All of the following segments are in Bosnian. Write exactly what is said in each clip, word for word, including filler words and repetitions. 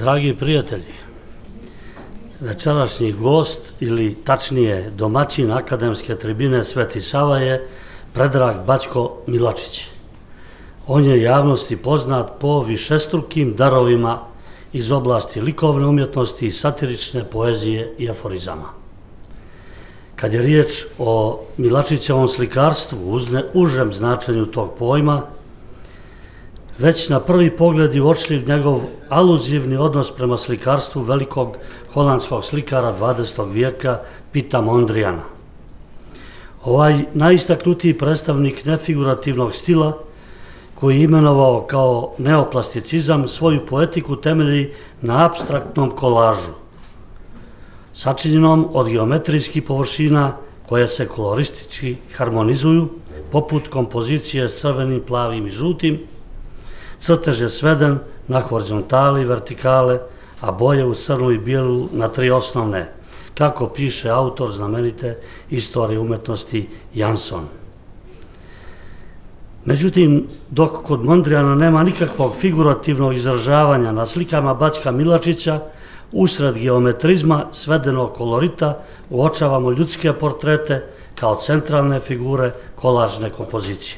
Dragi prijatelji, večerašnji gost ili tačnije domaćin akademske tribine Sveti Sava je Predrag Baćko Milačić. On je javnosti poznat po višestrukim darovima iz oblasti likovne umjetnosti, satirične poezije i aforizama. Kad je riječ o Milačićevom slikarstvu u užem značenju tog pojma, već na prvi pogled je uočljiv njegov aluzivni odnos prema slikarstvu velikog holandskog slikara dvadesetog vijeka Pita Mondrijana. Ovaj najistaknutiji predstavnik nefigurativnog stila, koji je imenovao kao neoplasticizam, svoju poetiku temelji na apstraktnom kolažu, sačinjenom od geometrijskih površina koje se koloristički harmonizuju, poput kompozicije s crvenim, plavim i žutim. Crtež je sveden na horizontali i vertikale, a boje u crnu i bijelu na tri osnovne, kako piše autor znamenite istorije umetnosti Jansson. Međutim, dok kod Mondrijana nema nikakvog figurativnog izražavanja, na slikama Baćka Milačića usred geometrizma svedenog kolorita uočavamo ljudske portrete kao centralne figure kolažne kompozicije.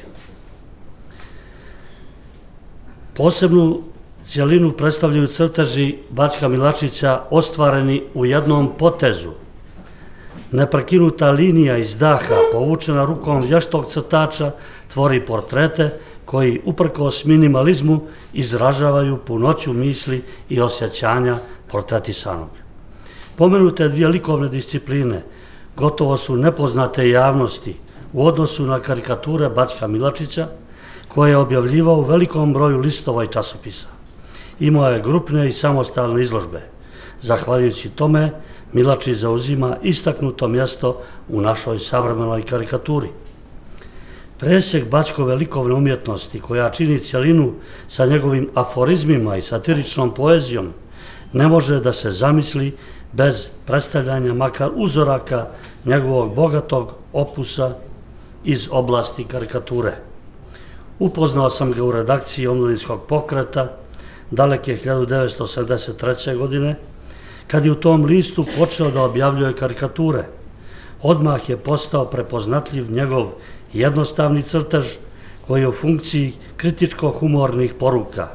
Posebnu cijelinu predstavljaju crteži Baćka Milačića ostvareni u jednom potezu. Neprekinuta linija iz daha, povučena rukom vještog crtača, tvori portrete koji, uprkos minimalizmu, izražavaju punoću misli i osjećanja portretisanog. Pomenute dvije likovne discipline gotovo su nepoznate javnosti u odnosu na karikature Baćka Milačića, koje je objavljivao u velikom broju listova i časopisa. Imao je grupne i samostalne izložbe. Zahvaljujući tome, Milačić zauzima istaknuto mjesto u našoj savremenoj karikaturi. Presjek Baćkove likovne umjetnosti, koja čini cjelinu sa njegovim aforizmima i satiričnom poezijom, ne može da se zamisli bez predstavljanja makar uzoraka njegovog bogatog opusa iz oblasti karikature. Upoznao sam ga u redakciji Omladinskog pokreta daleke hiljadu devetsto sedamdeset treće. godine, kad je u tom listu počeo da objavljuje karikature. Odmah je postao prepoznatljiv njegov jednostavni crtež koji je u funkciji kritičko-humornih poruka,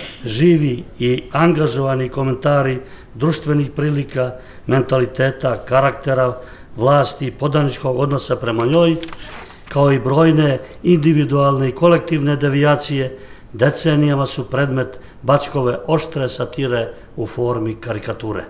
živi i angažovani komentari društvenih prilika, mentaliteta, karaktera, vlasti i podaničkog odnosa prema njoj, kao i brojne individualne i kolektivne devijacije, decenijama su predmet Baćkove oštre satire u formi karikature.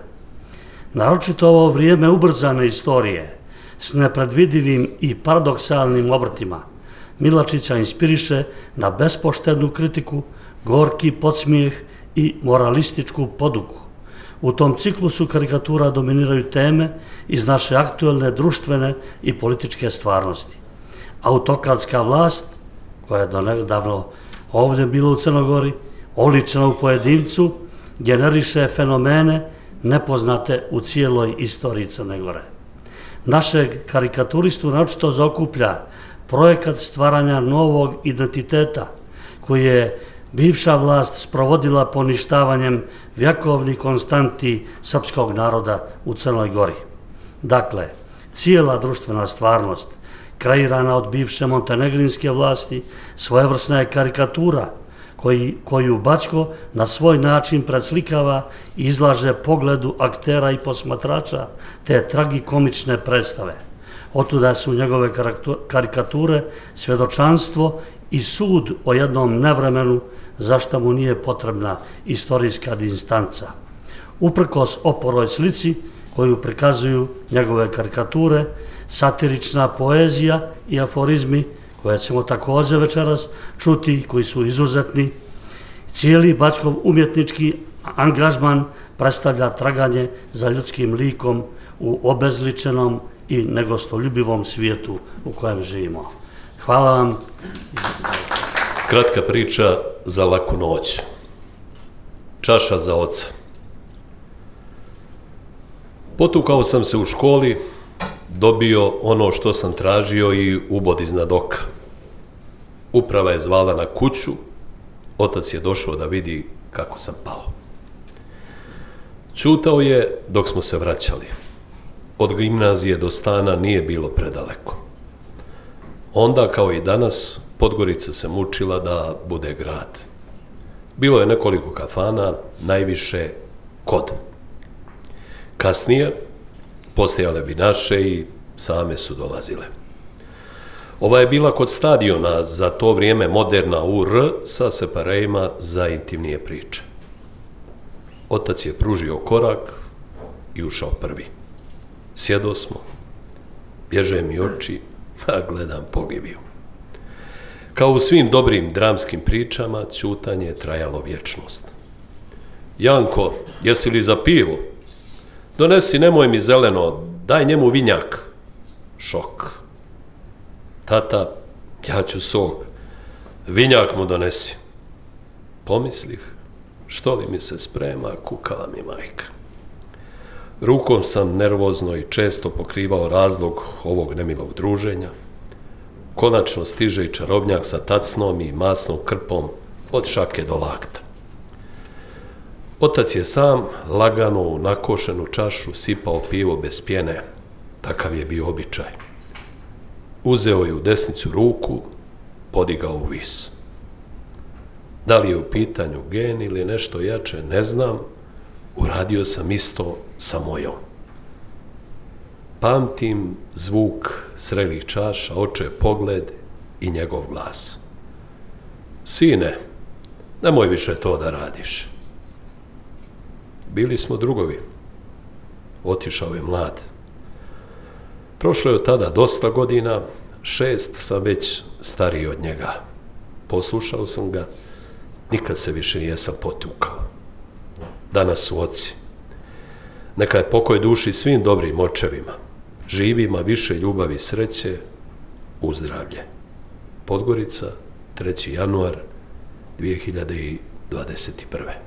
Naročito ovo vrijeme ubrzane istorije s nepredvidivim i paradoksalnim obrtima Milačića inspiriše na bespoštednu kritiku, gorki podsmijeh i moralističku poduku. U tom ciklusu karikatura dominiraju teme iz naše aktuelne društvene i političke stvarnosti. Autokratska vlast, koja je donedavno ovdje bila u Crnogori, oličena u pojedincu, generiše fenomene nepoznate u cijeloj istoriji Crne Gore. Našeg karikaturistu naročito zaokuplja projekat stvaranja novog identiteta, koji je bivša vlast sprovodila poništavanjem vjekovnih konstanti srpskog naroda u Crnoj Gori. Dakle, cijela društvena stvarnost, kreirana od bivše montenegrinske vlasti, svojevrsna je karikatura koju Baćko na svoj način predslikava i izlaže pogledu aktera i posmatrača te tragikomične predstave. Otuda su njegove karikature svjedočanstvo i sud o jednom nevremenu za što mu nije potrebna istorijska distanca. Uprkos oporoj slici koju prikazuju njegove karikature, satirična poezija i aforizmi, koje ćemo također večeras čuti, koji su izuzetni, cijeli Baćkov umjetnički angažman predstavlja traganje za ljudskim likom u obezličenom i negostoljubivom svijetu u kojem živimo. Hvala vam. Kratka priča za laku noć. Čaša za oca. Potukao sam se u školi, dobio ono što sam tražio i ubod iznad oka. Uprava je zvala na kuću, otac je došao da vidi kako sam pao. Ćutao je dok smo se vraćali. Od gimnazije do stana nije bilo predaleko. Onda, kao i danas, Podgorica se mučila da bude grad. Bilo je nekoliko kafana, najviše Kod. Kasnije, postojale bi naše i same su dolazile. Ova je bila kod stadiona, za to vrijeme moderna U R, sa separejima za intimnije priče. Otac je pružio korak i ušao prvi. Sjedo smo, bježe mi oči, a gledam pogibiju. Kao u svim dobrim dramskim pričama, ćutanje je trajalo vječnost. Janko, jesi li za pivo? Donesi, nemoj mi zeleno, daj njemu vinjak. Šok. Tata, ja ću sok. Vinjak mu donesi. Pomislih, što li mi se sprema, kukala mi majka. Rukom sam nervozno i često pokrivao razlog ovog nemilog druženja. Konačno stiže i čarobnjak sa tacnom i masnom krpom od šake do lakta. Otac je sam lagano u nakošenu čašu sipao pivo bez pjene. Takav je bio običaj. Uzeo je u desnicu ruku, podigao u vis. Da li je u pitanju gen ili nešto jače, ne znam, uradio sam isto sa mojom. Pamtim zvuk srelih čaša, očev pogled i njegov glas. Sine, nemoj više to da radiš. Bili smo drugovi. Otišao je mlad. Prošlo je od tada dosta godina, šest sam već stariji od njega. Poslušao sam ga, nikad se više nijesam potukao. Danas su oci. Neka je pokoj duši svim dobrim očevima, živima više ljubavi i sreće, uzdravlje. Podgorica, treći januar dvije hiljade dvadeset prve.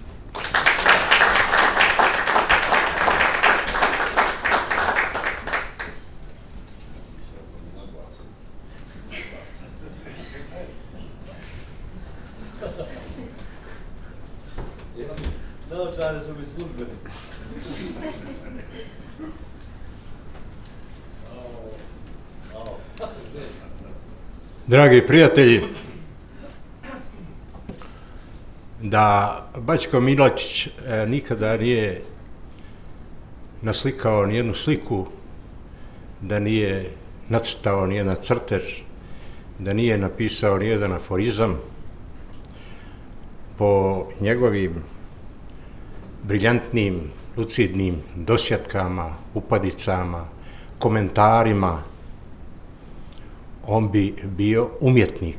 Naočare su mi službeni. Dragi prijatelji, da Bačko Milačić nikada nije naslikao nijednu sliku, da nije nacrtao nijedan crtež, da nije napisao nijedan aforizam, po njegovim briljantnim, lucidnim dosjetkama, upadicama, komentarima, on bi bio umjetnik.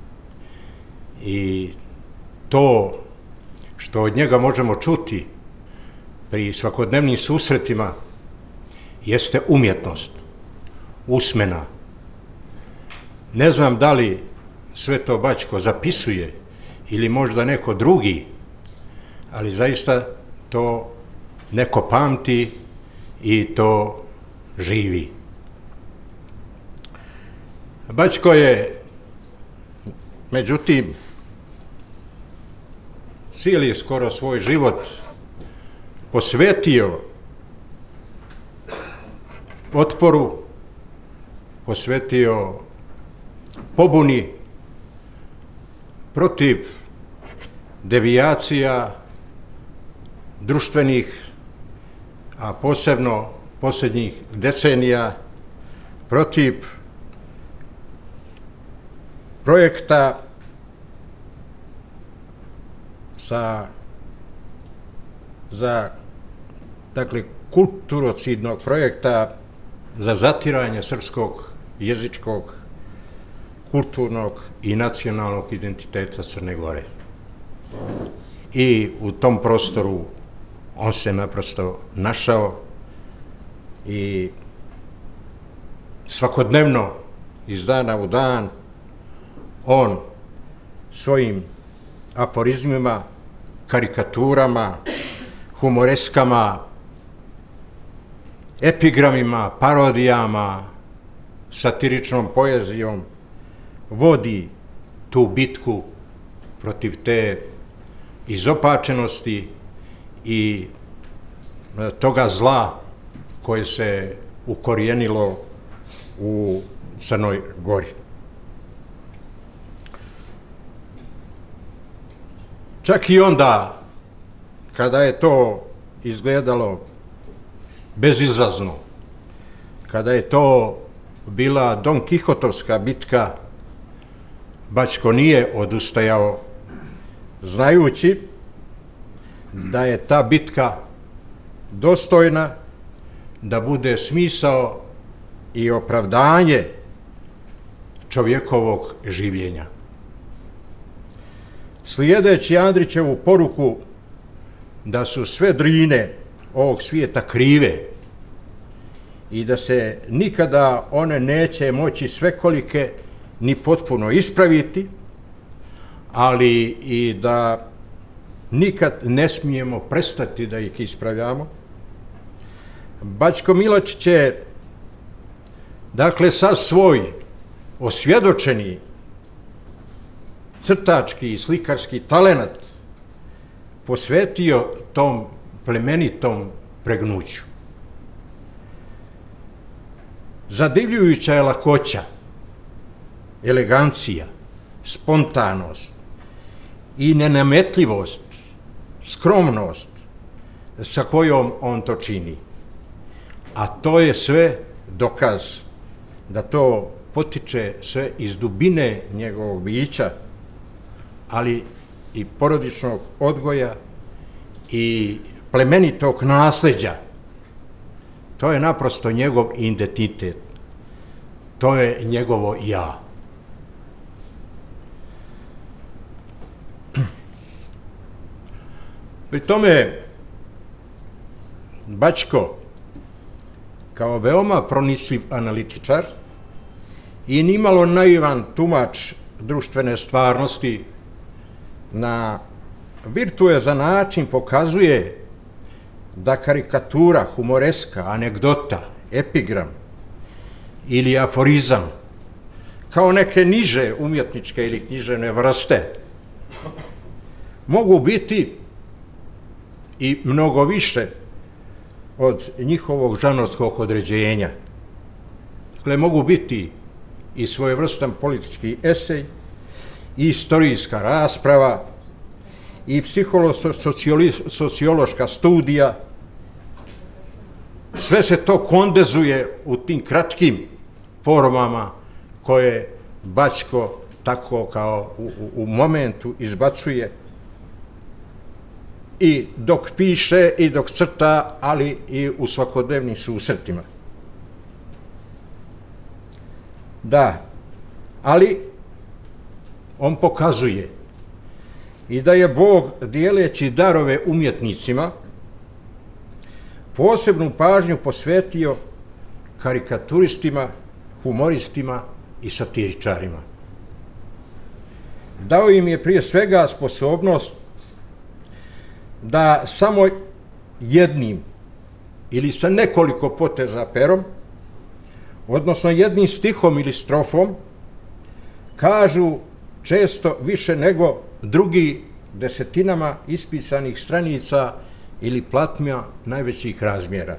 I to što od njega možemo čuti pri svakodnevnim susretima jeste umjetnost, usmena. Ne znam da li sve to Bačko zapisuje ili možda neko drugi, ali zaista to neko pamti i to živi. Bačko je, međutim, cijeli skoro svoj život posvetio otporu, posvetio pobuni protiv devijacija društvenih, a posebno posljednjih decenija, protiv projekta sa, za, dakle, kulturocidnog projekta za zatiranje srpskog jezičkog, kulturnog i nacionalnog identiteta Crne Gore. I u tom prostoru on se naprosto našao i svakodnevno, iz dana u dan, on svojim aforizmima, karikaturama, humoreskama, epigramima, parodijama, satiričnom poezijom vodi tu bitku protiv te izopačenosti i toga zla koje se ukorijenilo u Crnoj Gori. Čak i onda, kada je to izgledalo bezizlazno, kada je to bila Don Kihotovska bitka, Bačko nije odustajao, znajući da je ta bitka dostojna da bude smisao i opravdanje čovjekovog življenja. Slijedeći Andrićevu poruku da su sve drine ovog svijeta krive i da se nikada one neće moći svekolike ni potpuno ispraviti, ali i da nikad ne smijemo prestati da ih ispravljamo, Bačko Milačić je, dakle, sav svoj osvjedočeni crtački i slikarski talenat posvetio tom plemenitom pregnuću. Zadivljujuća je lakoća, elegancija, spontanost i nenametljivost, skromnost sa kojom on to čini. A to je sve dokaz da to potiče sve iz dubine njegovog bića, ali i porodičnog odgoja i plemenitog nasljeđa. To je naprosto njegov identitet. To je njegovo ja. Pri tome, Bačko, kao veoma pronicljiv analitičar i nimalo naivan tumač društvene stvarnosti, na virtuozan način pokazuje da karikatura, humoreska, anegdota, epigram ili aforizam, kao neke niže umjetničke ili književne vrste, mogu biti i mnogo više od njihovog žanrovskog određenja. Dakle, mogu biti i svojevrstan politički esej, i istorijska rasprava, i psiholo-sociološka studija. Sve se to kondenzuje u tim kratkim formama koje Bačko tako kao u, u momentu izbacuje i dok piše i dok crta, ali i u svakodnevnim susretima. Da, ali on pokazuje i da je Bog, dijeleći darove umjetnicima, posebnu pažnju posvetio karikaturistima, humoristima i satiričarima. Dao im je prije svega sposobnost da samo jednim ili sa nekoliko poteza perom, odnosno jednim stihom ili strofom, kažu često više nego drugi desetinama ispisanih stranica ili platnja najvećih razmjera.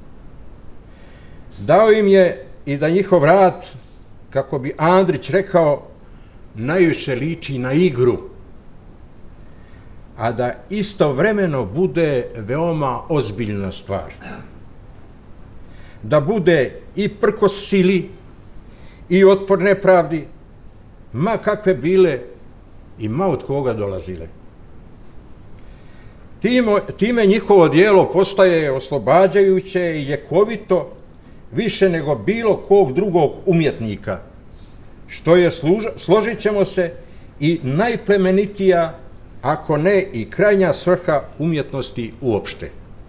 Dao im je i da njihov rad, kako bi Andrić rekao, najviše liči na igru, a da istovremeno bude veoma ozbiljna stvar. Da bude i prkos sili i otpor nepravdi, ma kakve bile i ma od koga dolazile. Time, time njihovo djelo postaje oslobađajuće i ljekovito više nego bilo kog drugog umjetnika, što je, služ, složit ćemo se, i najplemenitija, ako ne i krajnja svrha umjetnosti uopšte.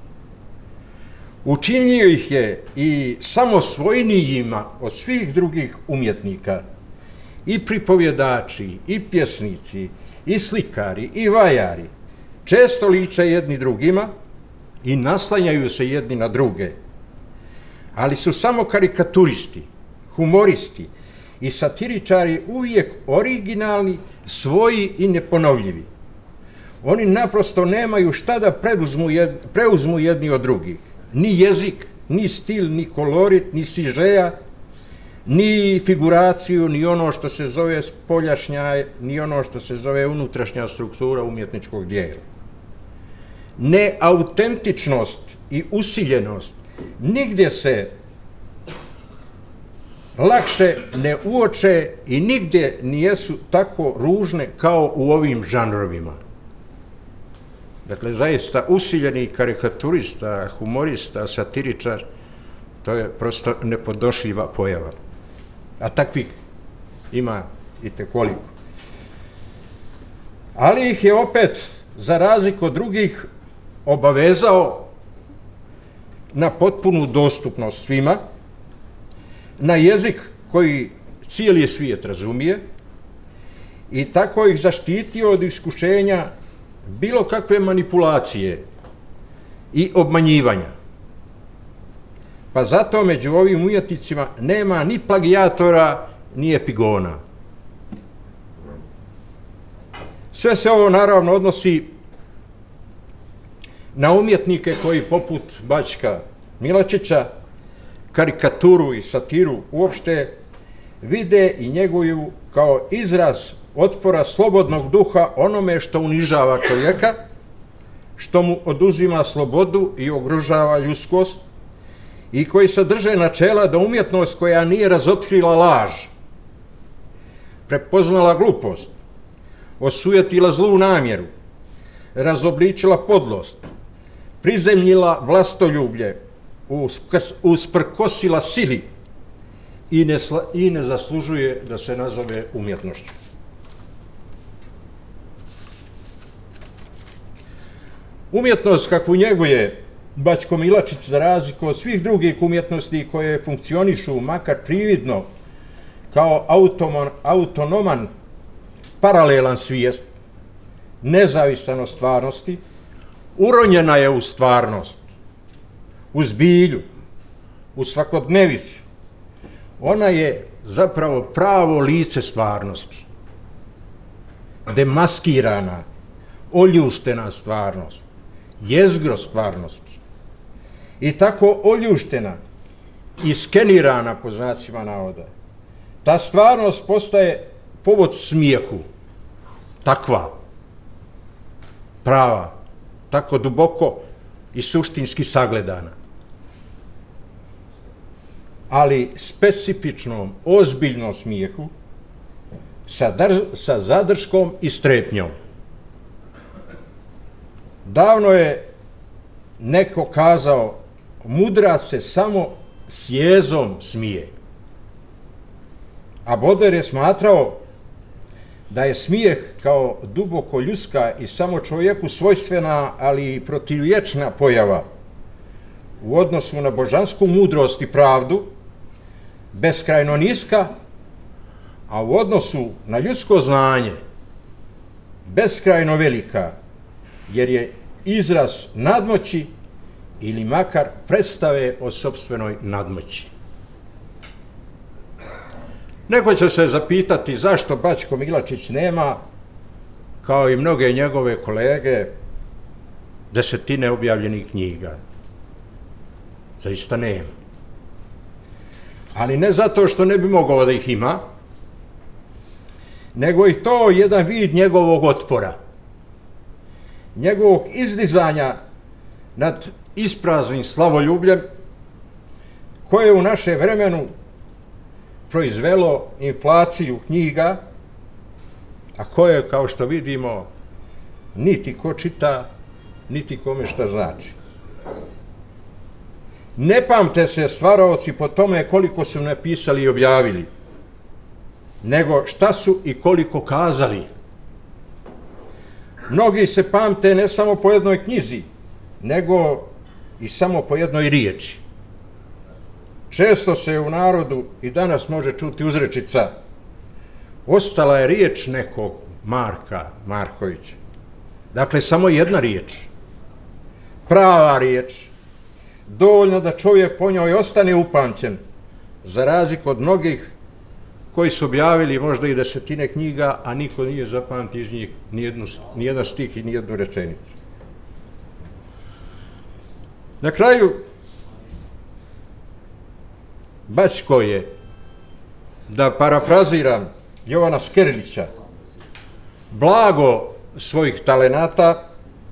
Učinio ih je i samosvojnijima od svih drugih umjetnika, i pripovjedači, i pjesnici, i slikari, i vajari, često liče jedni drugima i naslanjaju se jedni na druge, ali su samo karikaturisti, humoristi i satiričari uvijek originalni, svoji i neponovljivi. Oni naprosto nemaju šta da preuzmu jedni od drugih. Ni jezik, ni stil, ni kolorit, ni sižeja, ni figuraciju, ni ono što se zove spoljašnja, ni ono što se zove unutrašnja struktura umjetničkog dijela. Neautentičnost i usiljenost nigdje se lakše ne uoče i nigdje nijesu tako ružne kao u ovim žanrovima. Dakle, zaista usiljeni karikaturista, humorista, satiričar, to je prosto nepodošljiva pojava. A takvih ima i tekoliko. Ali ih je opet, za razliku od drugih, obavezao na potpunu dostupnost svima, na jezik koji cijeli svijet razumije i tako ih zaštitio od iskušenja bilo kakve manipulacije i obmanjivanja. Pa zato među ovim umjetnicima nema ni plagijatora, ni epigona. Sve se ovo naravno odnosi na umjetnike koji poput Bačka Milačića karikaturu i satiru uopšte vide i njeguju kao izraz otpora slobodnog duha onome što unižava čovjeka, što mu oduzima slobodu i ugrožava ljudskost i koji sadrže načela da umjetnost koja nije razotkrila laž, prepoznala glupost, osujetila zlu namjeru, razobličila podlost, prizemljila vlastoljublje, usprkosila sili i ne, i ne zaslužuje da se nazove umjetnošću. Umjetnost kakvu njeguje Bačko Milačić, za razliku od svih drugih umjetnosti koje funkcionišu makar prividno kao automan, autonoman paralelan svijest, nezavisan od stvarnosti, uronjena je u stvarnost, u zbilju, u svakodnevicu. Ona je zapravo pravo lice stvarnosti, demaskirana, oljuštena stvarnost, jezgro stvarnosti. I tako oljuštena i skenirana, po znacima navoda, ta stvarnost postaje povod smijehu, takva, prava, tako duboko i suštinski sagledana. Ali specifičnom, ozbiljnom smijehu, sa, drž, sa zadrškom i strepnjom. Davno je neko kazao, mudra se samo s jezom smije. A Baudelaire je smatrao da je smijeh kao duboko ljudska i samo čovjeku svojstvena, ali i protivječna pojava u odnosu na božansku mudrost i pravdu, beskrajno niska, a u odnosu na ljudsko znanje beskrajno velika, jer je izraz nadmoći ili makar predstave o sopstvenoj nadmoći. Neko će se zapitati zašto Bačko Milačić nema, kao i mnoge njegove kolege, desetine objavljenih knjiga. Zaista nema. Ali ne zato što ne bi mogao da ih ima, nego i to jedan vid njegovog otpora, njegovog izdizanja nad ispraznim slavoljubljem, koje je u naše vremenu proizvelo inflaciju knjiga, a koje, kao što vidimo, niti ko čita, niti kome šta znači. Ne pamte se stvaraoci po tome koliko su napisali i objavili, nego šta su i koliko kazali. Mnogi se pamte ne samo po jednoj knjizi, nego i samo po jednoj riječi. Često se u narodu i danas može čuti uzrečica: ostala je riječ nekog Marka Markovića. Dakle, samo jedna riječ, prava riječ, dovoljno da čovjek po njoj ostane upamćen, za razliku od mnogih koji su objavili možda i desetine knjiga, a niko nije zapamtio iz njih nijedan stih i nijednu rečenicu. Na kraju, Bačko je, da parafraziram Jovana Skerlića, blago svojih talenata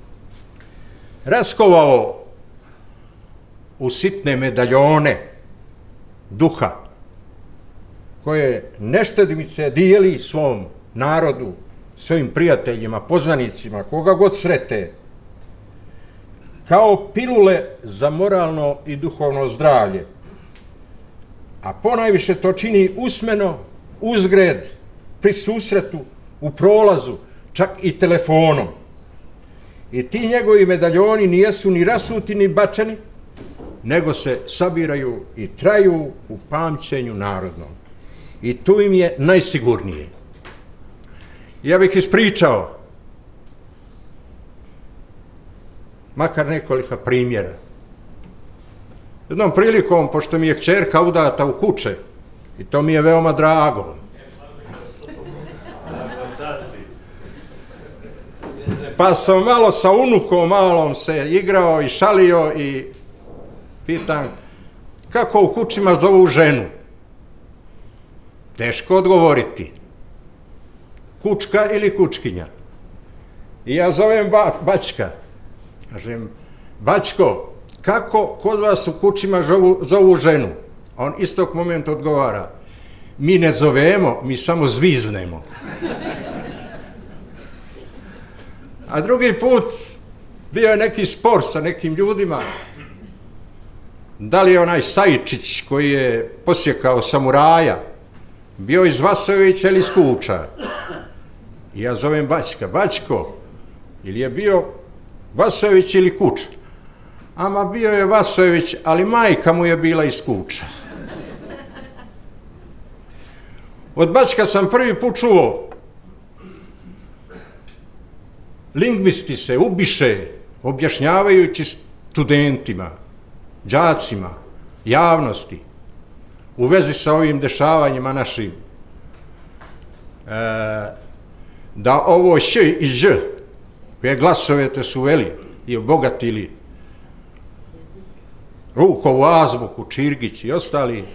raskovao u sitne medaljone duha, koje neštedimice dijeli svom narodu, svojim prijateljima, poznanicima, koga god srete, kao pilule za moralno i duhovno zdravlje. A ponajviše to čini usmeno, uzgred, pri susretu, u prolazu, čak i telefonom. I ti njegovi medaljoni nijesu ni rasuti ni bačeni, nego se sabiraju i traju u pamćenju narodnom. I tu im je najsigurnije. Ja bih ispričao makar nekoliko primjera. Jednom prilikom, pošto mi je kćerka udata u kuće, i to mi je veoma drago, pa sam malo sa unukom malom se igrao i šalio i pitam, kako u kućima zovu ženu? Teško odgovoriti. Kučka ili kučkinja? I ja zovem ba, Bačka. Kažem, Bačko, kako kod vas u kućima zovu, zovu ženu? A on istog momenta odgovara, mi ne zovemo, mi samo zviznemo. A drugi put bio je neki spor sa nekim ljudima, da li je onaj Sajčić koji je posjekao samuraja, bio iz Vasojevića ili iz Kuča. I ja zovem Bačka, Bačko, ili je bio Vasojević ili Kuča? Ama bio je Vasojević, ali majka mu je bila iz Kuča. Od Bačka sam prvi put čuo, lingvisti se ubiše objašnjavajući studentima, đacima, javnosti, u vezi sa ovim dešavanjima našim, e, da ovo š i ž, koje glasove te su uveli i obogatili Rukovu azbuku, Čirgić i ostali,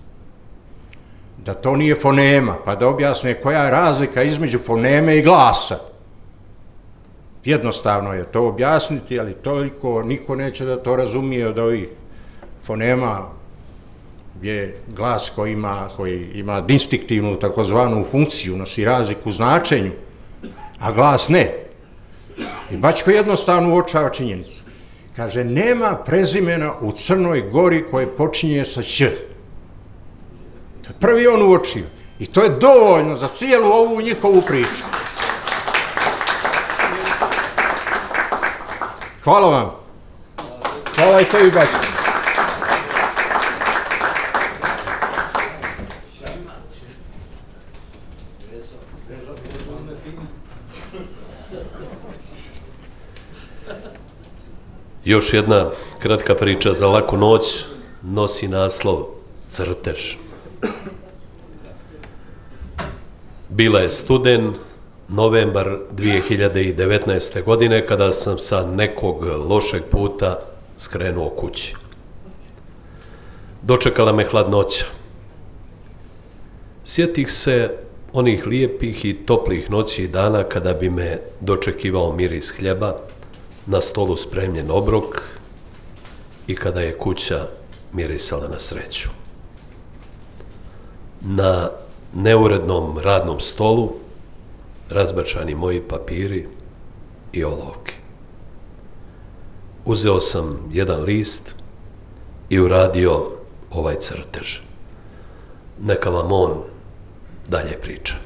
da to nije fonema, pa da objasne koja je razlika između foneme i glasa. Jednostavno je to objasniti, ali toliko niko neće da to razumije od ovih fonema, je glas koji ima, koji ima distinktivnu takozvanu funkciju, nosi razliku u značenju, a glas ne. I Bačko jednostavno uočava činjenicu. Kaže, nema prezimena u Crnoj Gori koje počinje sa ć. To je prvi on uočio. I to je dovoljno za cijelu ovu njihovu priču. Hvala vam. Hvala i tebi, Bačko. Još jedna kratka priča za laku noć nosi naslov Crtež. Bila je studen, novembar dvije hiljade devetnaeste. godine, kada sam sa nekog lošeg puta skrenuo kući. Dočekala me hladnoća. Sjetih se onih lijepih i toplih noći i dana kada bi me dočekivao miris hljeba, na stolu spremljen obrok i kada je kuća mirisala na sreću. Na neurednom radnom stolu razbačani moji papiri i olovke. Uzeo sam jedan list i uradio ovaj crtež. Neka vam on dalje priča.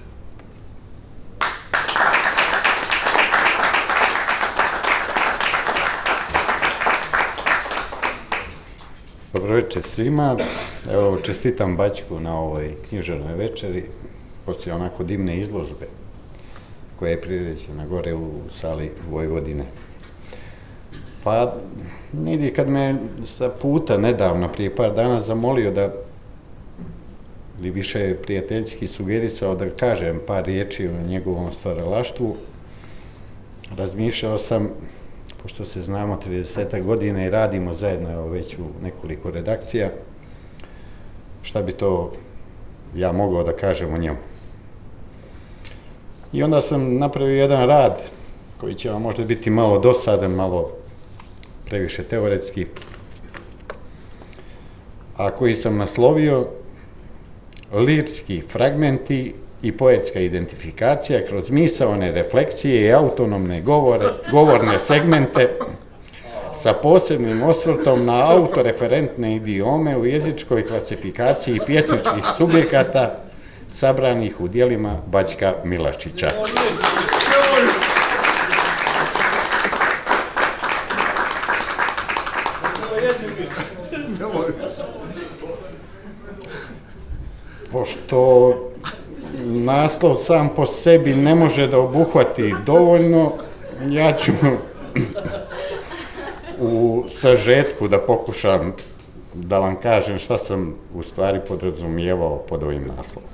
Dobro večer svima. Evo, čestitam Bačku na ovoj književnoj večeri, poslije onako divne izložbe koja je priređena gore u sali Vojvodine. Pa, negdje kad me sa puta nedavno, prije par dana, zamolio da ili više prijateljski sugerisao da kažem par riječi o njegovom stvaralaštvu, razmišljao sam, pošto se znamo trideset godina i radimo zajedno evo, već u nekoliko redakcija, šta bi to ja mogao da kažem o njemu. I onda sam napravio jedan rad koji će vam možda biti malo dosadan, malo previše teoretski, a koji sam naslovio lirski fragmenti i poetska identifikacija kroz misaone refleksije i autonomne govore, govorne segmente sa posebnim osvrtom na autoreferentne idiome u jezičkoj klasifikaciji pjesničkih subjekata sabranih u djelima Baćka Milačića. Pošto naslov sam po sebi ne može da obuhvati dovoljno, ja ću u sažetku da pokušam da vam kažem šta sam u stvari podrazumijevao pod ovim naslovom.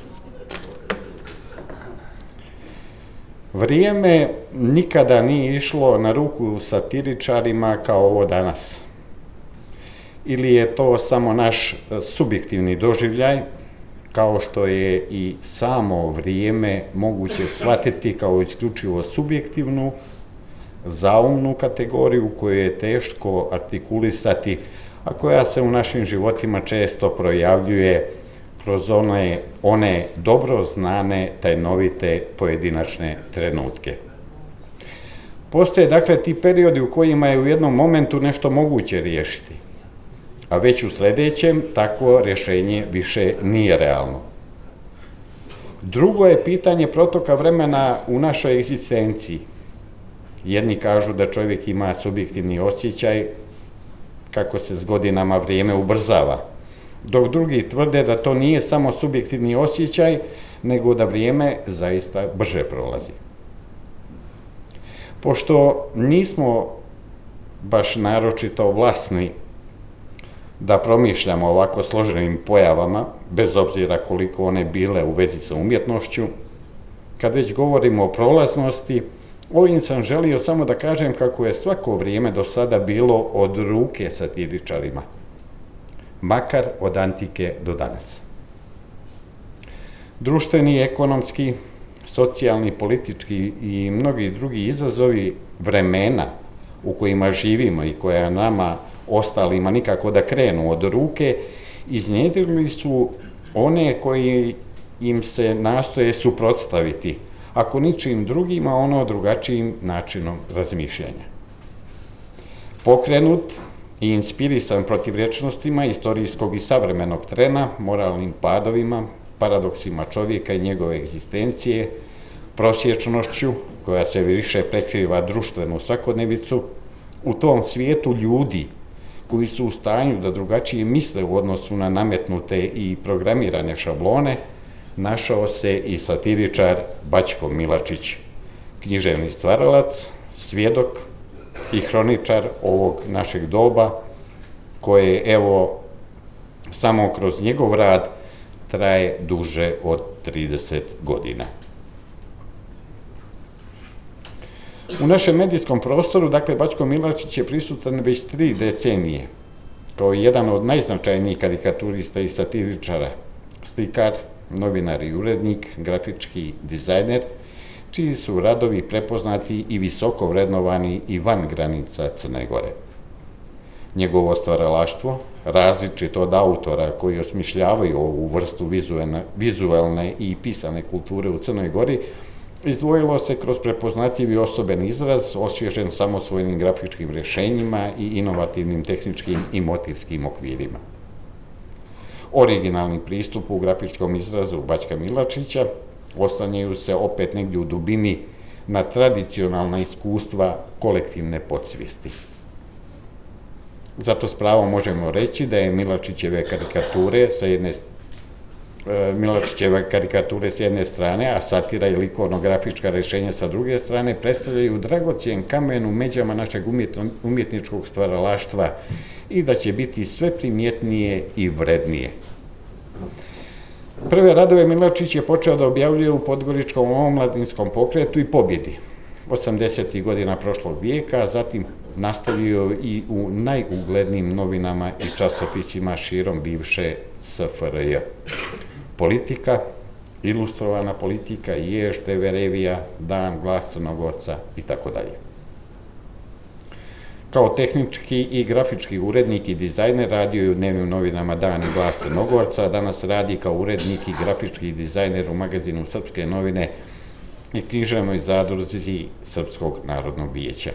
Vrijeme nikada nije išlo na ruku satiričarima kao ovo danas. Ili je to samo naš subjektivni doživljaj, kao što je i samo vrijeme moguće shvatiti kao isključivo subjektivnu, zaumnu kategoriju koju je teško artikulisati, a koja se u našim životima često projavljuje kroz one, one dobro znane, tajnovite, pojedinačne trenutke. Postoje dakle ti periodi u kojima je u jednom momentu nešto moguće riješiti, a već u sljedećem takvo rješenje više nije realno. Drugo je pitanje protoka vremena u našoj egzistenciji. Jedni kažu da čovjek ima subjektivni osjećaj kako se s godinama vrijeme ubrzava, dok drugi tvrde da to nije samo subjektivni osjećaj, nego da vrijeme zaista brže prolazi. Pošto nismo baš naročito vlasni da promišljamo ovako složenim pojavama, bez obzira koliko one bile u vezi sa umjetnošću, kad već govorimo o prolaznosti, ovim sam želio samo da kažem kako je svako vrijeme do sada bilo od ruke satiričarima, makar od antike do danas. Društveni, ekonomski, socijalni, politički i mnogi drugi izazovi vremena u kojima živimo i koja nama ostalima nikako da krenu od ruke, iznjedrili su one koji im se nastoje suprotstaviti, ako ničim drugima, ono drugačijim načinom razmišljanja. Pokrenut i inspirisan protivrječnostima istorijskog i savremenog trena, moralnim padovima, paradoksima čovjeka i njegove egzistencije, prosječnošću koja se više prekriva društvenu svakodnevicu, u tom svijetu ljudi koji su u stanju da drugačije misle u odnosu na nametnute i programirane šablone, našao se i satiričar Baćko Milačić, književni stvaralac, svjedok i hroničar ovog našeg doba, koje, evo, samo kroz njegov rad traje duže od trideset godina. U našem medijskom prostoru, dakle, Baćko Milačić je prisutan već tri decenije, kao jedan od najznačajnijih karikaturista i satiričara, slikar, novinar i urednik, grafički dizajner, čiji su radovi prepoznati i visoko vrednovani i van granica Crne Gore. Njegovo stvaralaštvo, različito od autora koji osmišljavaju ovu vrstu vizualne, vizualne i pisane kulture u Crnoj Gori, izdvojilo se kroz prepoznatljivi osoben izraz, osvježen samosvojnim grafičkim rješenjima i inovativnim tehničkim i motivskim okvirima. Originalni pristup u grafičkom izrazu Baćka Milačića oslanjaju se opet negdje u dubini na tradicionalna iskustva kolektivne podsvijesti. Zato s pravom možemo reći da je Milačićeve karikature sa jedne Milačićeve karikature s jedne strane, a satira i likovno-grafička rješenja sa druge strane predstavljaju dragocjen kamen u međama našeg umjetničkog stvaralaštva i da će biti sve primjetnije i vrednije. Prve radove Milačić je počeo da objavljuje u Podgoričkom omladinskom pokretu i Pobjedi osamdesetih godina prošlog vijeka, a zatim nastavio i u najuglednijim novinama i časopisima širom bivše S F R J. Politika, Ilustrovana politika, Jež, Deve revija, Dan, Glas Crnogorca i tako dalje. Kao tehnički i grafički urednik i dizajner radio je u dnevnim novinama Dan i Glas Crnogorca, a danas radi kao urednik i grafički dizajner u magazinu Srpske novine i književnoj zadruzi Srpskog narodnog vijeća.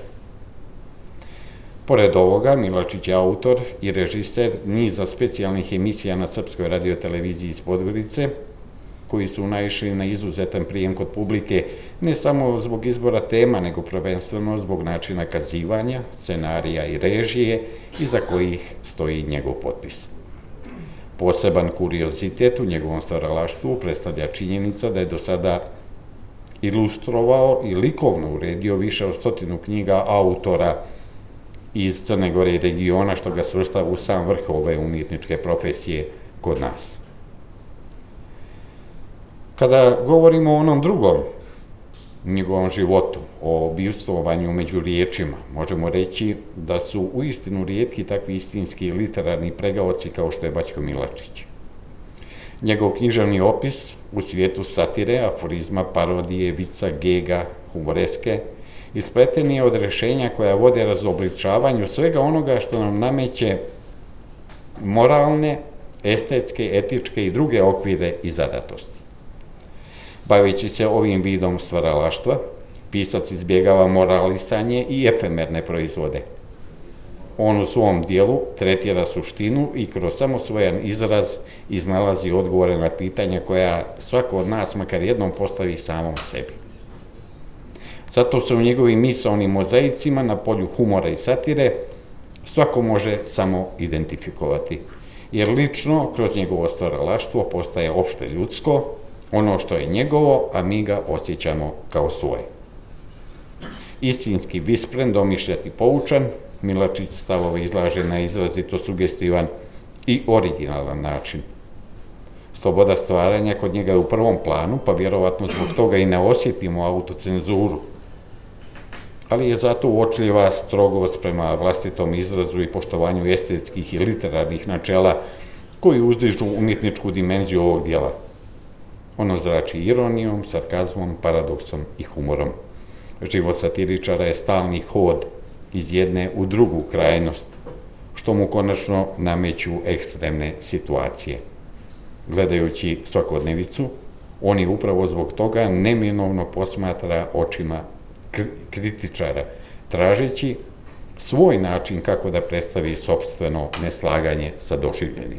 Pored ovoga, Milačić je autor i režiser niza specijalnih emisija na Srpskoj radioteleviziji iz Podgorice, koji su naišli na izuzetan prijem kod publike, ne samo zbog izbora tema, nego prvenstveno zbog načina kazivanja, scenarija i režije, iza kojih stoji njegov potpis. Poseban kuriozitet u njegovom stvaralaštvu predstavlja činjenica da je do sada ilustrovao i likovno uredio više od stotinu knjiga autora iz Crne Gore i regiona, što ga svrsta u sam vrh ove umjetničke profesije kod nas. Kada govorimo o onom drugom njegovom životu, o bivstvovanju među riječima, možemo reći da su uistinu rijetki takvi istinski literarni pregaoci kao što je Baćko Milačić. Njegov književni opis u svijetu satire, aforizma, parodije, vica, gega, humoreske, ispleten je od rešenja koja vode razobličavanju svega onoga što nam nameće moralne, estetske, etičke i druge okvire i zadatosti. Baveći se ovim vidom stvaralaštva, pisac izbjegava moralisanje i efemerne proizvode. On u svom dijelu tretira suštinu i kroz samosvojan izraz iznalazi odgovore na pitanja koja svako od nas makar jednom postavi samom sebi. Zato se u njegovim misaonim mozaicima na polju humora i satire svako može samo identifikovati, jer lično kroz njegovo stvaralaštvo postaje opšte ljudsko, ono što je njegovo, a mi ga osjećamo kao svoje. Istinski vispren, domišljat i poučan, Milačić stavove izlaže na izrazito sugestivan i originalan način. Sloboda stvaranja kod njega je u prvom planu, pa vjerovatno zbog toga i ne osjetimo autocenzuru, ali je zato uočljiva strogost prema vlastitom izrazu i poštovanju estetskih i literarnih načela koji uzdižu umjetničku dimenziju ovog dijela. Ono zrači ironijom, sarkazmom, paradoksom i humorom. Život satiričara je stalni hod iz jedne u drugu krajnost, što mu konačno nameću ekstremne situacije. Gledajući svakodnevicu, on je upravo zbog toga neminovno posmatra očima kritičara, tražeći svoj način kako da predstavi sopstveno neslaganje sa doživljenim.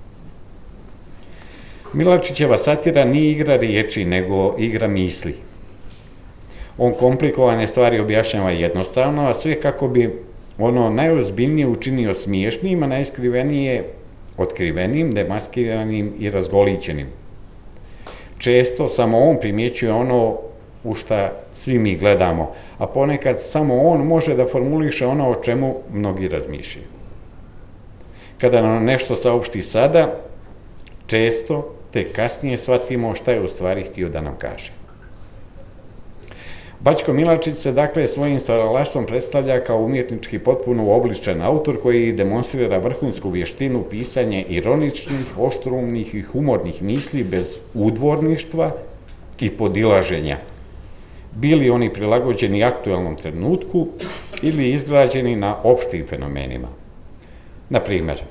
Milačićeva satira nije igra riječi, nego igra misli. On komplikovane stvari objašnjava jednostavno, a sve kako bi ono najozbiljnije učinio smiješnim, a najskrivenije otkrivenim, demaskiranim i razgolićenim. Često samo on primjećuje ono u šta svi mi gledamo, a ponekad samo on može da formuliše ono o čemu mnogi razmišljaju. Kada nam nešto saopšti sada, često te kasnije shvatimo šta je u stvari htio da nam kaže. Baćko Milačić se dakle svojim stvaralaštvom predstavlja kao umjetnički potpuno uobličen autor koji demonstrira vrhunsku vještinu pisanja ironičnih, oštrumnih i humornih misli bez udvorništva i podilaženja, bili oni prilagođeni aktuelnom trenutku ili izgrađeni na opštim fenomenima. Na primjer,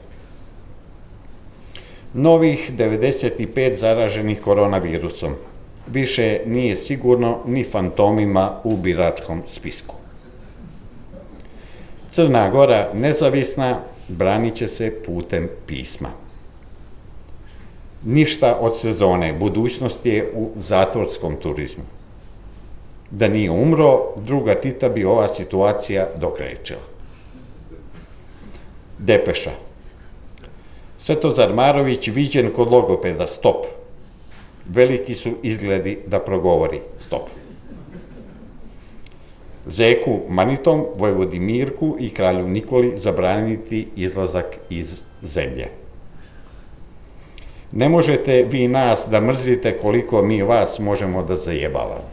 novih devedeset pet zaraženih koronavirusom više nije sigurno ni fantomima u biračkom spisku. Crna Gora nezavisna branit će se putem pisma. Ništa od sezone, budućnost je u zatvorskom turizmu. Da nije umro, druga Tita bi ova situacija dokrajčila. Depeša. Svetozar Marović viđen kod logopeda, stop. Veliki su izgledi da progovori, stop. Zeku Manitom, Vojvodi Mirku i kralju Nikoli zabraniti izlazak iz zemlje. Ne možete vi nas da mrzite koliko mi vas možemo da zajebavamo.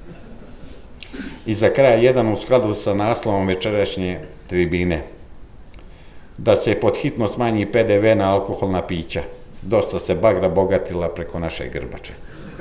I za kraj jedan u skladu sa naslovom večerašnje tribine. Da se podhitno smanji P D V na alkoholna pića. Dosta se bagra bogatila preko naše grbače.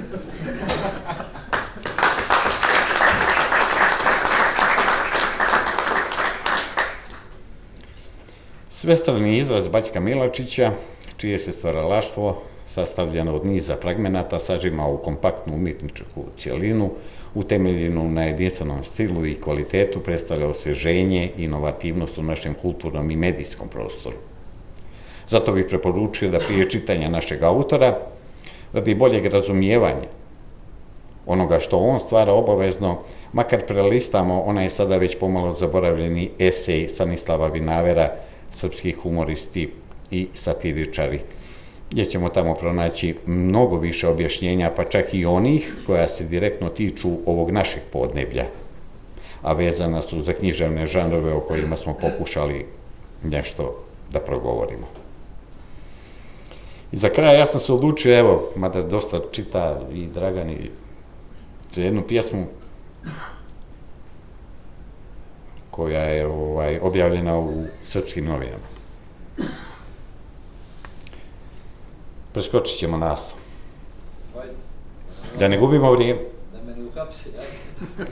Svestrani izraz Baćka Milačića, čije se stvaralaštvo sastavljeno od niza fragmenata sažima u kompaktnu umjetničku cijelinu, utemeljenu na jedinstvenom stilu i kvalitetu, predstavlja osvježenje i inovativnost u našem kulturnom i medijskom prostoru. Zato bih preporučio da prije čitanja našeg autora, radi boljeg razumijevanja onoga što on stvara obavezno, makar prelistamo onaj sada već pomalo zaboravljeni esej Stanislava Vinavera, srpski humoristi i satiričari, gdje ćemo tamo pronaći mnogo više objašnjenja, pa čak i onih koja se direktno tiču ovog našeg podneblja, a vezana su za književne žanrove o kojima smo pokušali nešto da progovorimo. I za kraj ja sam se odlučio, evo, mada dosta čita i Dragan i za jednu pjesmu koja je objavljena u Srpskim novinama. Preskočit ćemo naslov. Da ne gubimo vrijeme. Da me ne uhapsi, ja.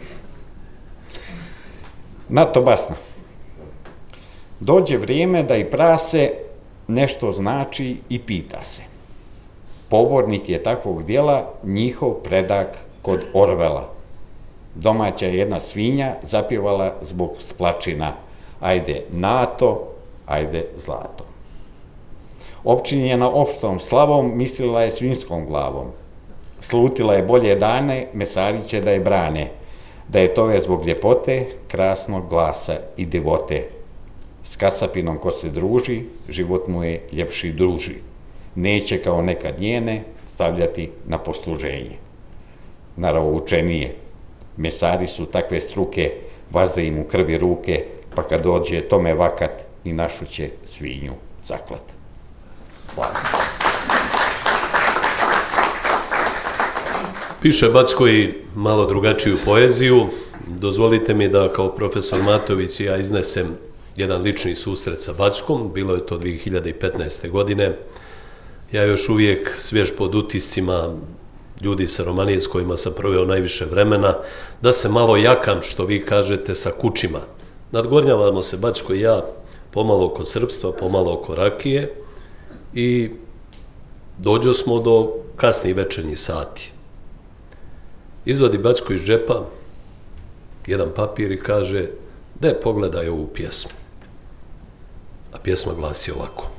NATO Basna. Dođe vrijeme da i prase nešto znači i pita se. Pobornik je takvog dijela njihov predak kod Orvela. Domaća jedna svinja zapjevala zbog splačina. Ajde NATO, ajde zlato. Opčinjena opštom slavom, mislila je svinskom glavom. Slutila je bolje dane, mesari će da je brane. Da je tove zbog ljepote, krasnog glasa i divote. S kasapinom ko se druži, život mu je ljepši druži. Neće kao nekad njene stavljati na posluženje. Naravoučenije. Mesari su takve struke, vazda im u krvi ruke, pa kad dođe tome vakat i našu će svinju zaklat. Hvala. Piše Backo i malo drugačiju poeziju. Dozvolite mi da kao profesor Matović ja iznesem jedan lični susret sa Backom. Bilo je to dvije hiljade petnaeste. godine. Ja još uvijek svjež pod utiscima ljudi sa Romanije s kojima sam proveo najviše vremena, da se malo jakam, što vi kažete, sa kućima. Nadgornjavamo se Backo i ja pomalo oko srpstva, pomalo oko rakije i dođo smo do kasnih večernjih sati. Izvadi Backo iz džepa jedan papir i kaže: "De, pogledaj ovu pjesmu." A pjesma glasi ovako: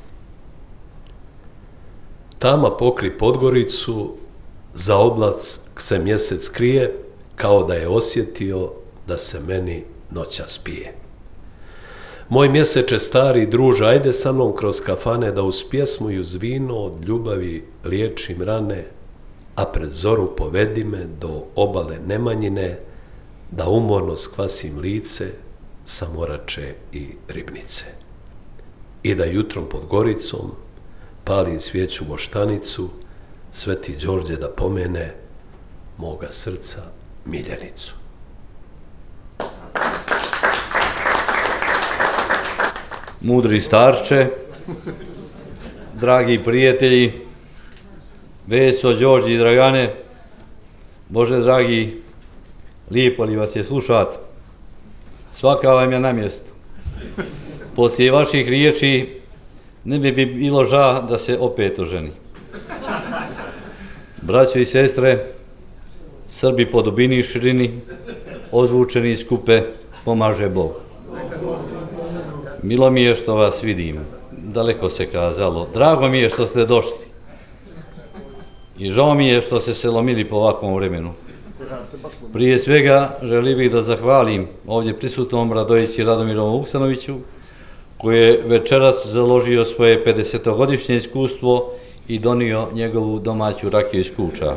"Tama pokri Podgoricu, za oblask se mjesec krije, kao da je osjetio da se meni noćas pije. Moj mjeseče stari druž, ajde sa mnom kroz kafane, da uz pjesmu i uz vino od ljubavi liječim rane, a pred zoru povedi me do obale Nemanjine, da umorno skvasim lice sa morače i ribnice. I da jutrom pod Goricom palim svijeću voštanicu, Sveti Đorđe da pomene moga srca miljenicu." Mudri starče, dragi prijatelji, Veso, Đorđe i Dragane, Bože dragi, lijepo li vas je slušat, svaka vam je na mjestu. Poslije vaših riječi ne bi bilo ža da se opet oženi. Braćo i sestre, Srbi po dubini i širini, ozvučeni skupe, pomaže Bog. Milo mi je što vas vidim, daleko se kazalo, drago mi je što ste došli i žao mi je što ste se lomili po ovakvom vremenu. Prije svega želim bih da zahvalim ovdje prisutnom Radojici Radomiru Vuksanoviću, koji je večeras založio svoje pedesetogodišnje iskustvo i donio njegovu domaću rakiju iz Kuča.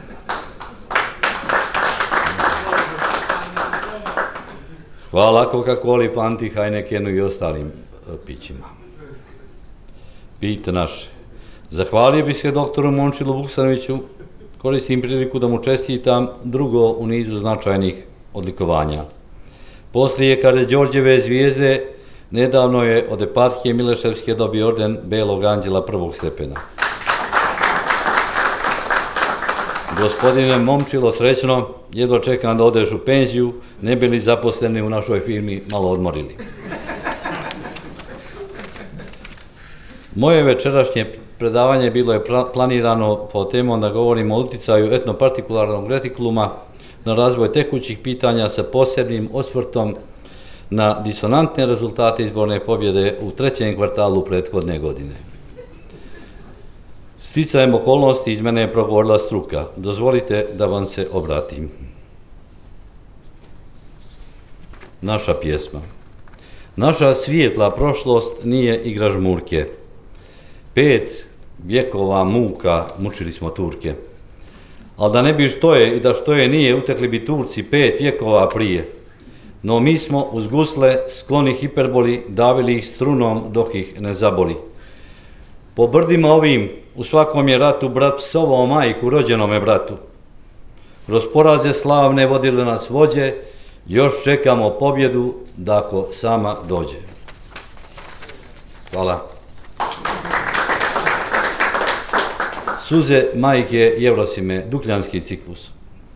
Hvala Coca-Coli, Fanti, Heinekenu i ostalim pićima. Pijte naše. Zahvalio bi se doktoru Momčilu Vuksanoviću, koristim priliku da mu čestitam drugo u nizu značajnih odlikovanja. Poslije Karađorđeve zvijezde, nedavno je od eparhije Mileševske dobio orden Belog anđela prvog stepena. Gospodine Momčilo, srećno, jedva čekam da odeš u penziju, ne bi li zaposleni u našoj firmi malo odmorili. Moje večerašnje predavanje bilo je planirano po temom da govorimo o uticaju etnopartikularnog retikuluma na razvoj tekućih pitanja sa posebnim osvrtom na disonantne rezultate izborne pobjede u trećem kvartalu prethodne godine. Sticajem okolnosti iz mene je progovorila struka. Dozvolite da vam se obratim. Naša pjesma. Naša svijetla prošlost nije igra žmurke. Pet vjekova muka mučili smo Turke. Ali da ne bi što je i da što je nije, utekli bi Turci pet vjekova prije. No mi smo uz gusle skloni hiperboli davili ih strunom dok ih ne zaboli. Po brdima ovim u svakom je ratu brat psovao majku rođenome bratu. Kroz poraze slavne vodile nas vođe, još čekamo pobjedu da ako sama dođe. Hvala. Suze majke Jevrosime, Dukljanski ciklus.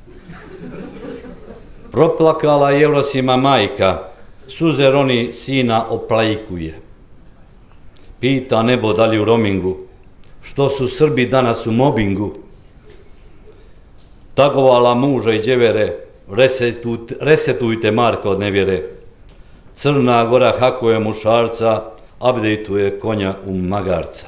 Proplakala Jevrosima majka, suze roni sina oplajkuje. Pita nebo da li u romingu, što su Srbi danas u mobingu. Tagovala muža i djevere, resetujte Marka od nevjere. Crna Gora hakuje mušarca, updateuje konja u magarca.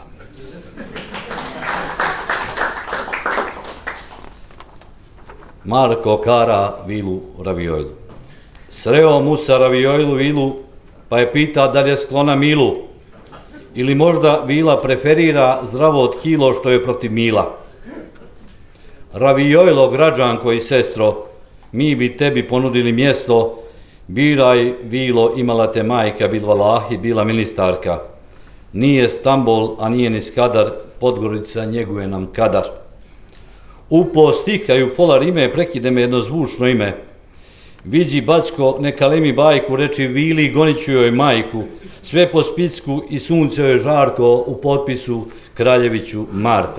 Marko kara vilu Ravijojlu. Sreo Musa Ravijojlu vilu, pa je pita da li je sklona milu. Ili možda vila preferira zdravo tkilo što je protiv mila. Ravijojlo, građanko i sestro, mi bi tebi ponudili mjesto, biraj vilo, imala te majka, bil valahi, bila ministarka. Nije Stambol, a nije ni Skadar, Podgorica njeguje nam kadar. Upo stihaju pola rime, prekide me jedno zvučno ime. Viđi Backo, neka lemi bajku, reči vili, goniću joj majku, sve po spicku i sunce joj žarko, u potpisu Kraljeviću Marko.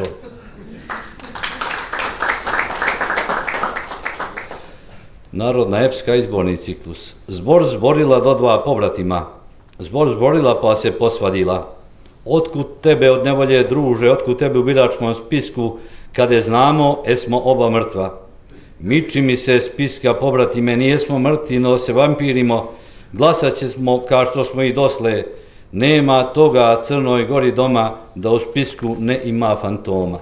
Narodna epska izborni ciklus. Zbor zborila do dva pobratima, zbor zborila pa se posvadila. Otkud tebe od nevolje druže, otkud tebe u biračkom spisku, kada znamo, esmo oba mrtva. Miči mi se spiska pobratime, nijesmo mrtvi, no se vampirimo, glasat ćemo kao što smo i dosle. Nema toga Crnoj Gori doma, da u spisku ne ima fantoma.